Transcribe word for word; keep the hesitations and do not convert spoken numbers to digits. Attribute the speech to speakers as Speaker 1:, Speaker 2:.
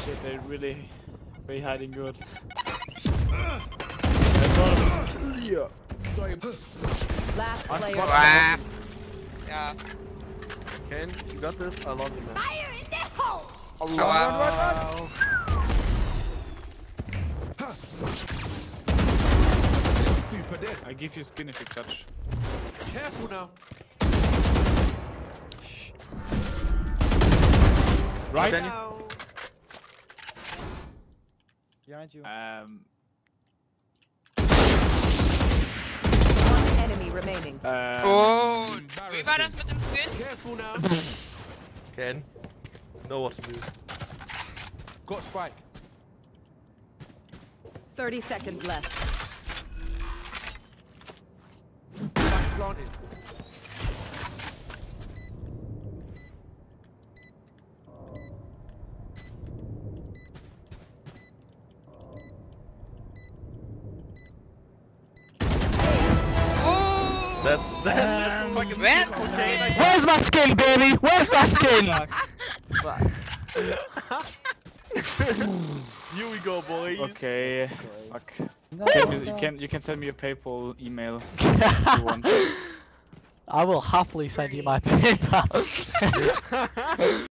Speaker 1: shit, they really, really hiding good. Yeah.
Speaker 2: Sorry.
Speaker 3: Last player.
Speaker 4: Ah. Yeah.
Speaker 2: Kane, you got this? I love you, man.
Speaker 3: Fire in the hole!
Speaker 4: Oh, wow.
Speaker 2: Super dead.
Speaker 1: I give you skin if you clutch.
Speaker 2: Careful now.
Speaker 1: Right?
Speaker 2: Now.
Speaker 5: Behind you.
Speaker 1: Um.
Speaker 3: One enemy remaining.
Speaker 1: ähm,
Speaker 4: Oh, wie war das mit dem Skin?
Speaker 2: Careful now.
Speaker 6: Ken, know what to do.
Speaker 2: Got spike.
Speaker 3: Thirty seconds left.
Speaker 2: Spike planted.
Speaker 6: That's that's fucking
Speaker 4: Where's
Speaker 6: okay,
Speaker 4: the skin?
Speaker 6: nice.
Speaker 5: Where's my skin, baby? Where's my skin?
Speaker 6: Here we go, boys.
Speaker 1: Okay. Fuck.
Speaker 5: No,
Speaker 1: Can you,
Speaker 5: no.
Speaker 1: you can you can send me a PayPal email if you want.
Speaker 5: I will happily send you my PayPal.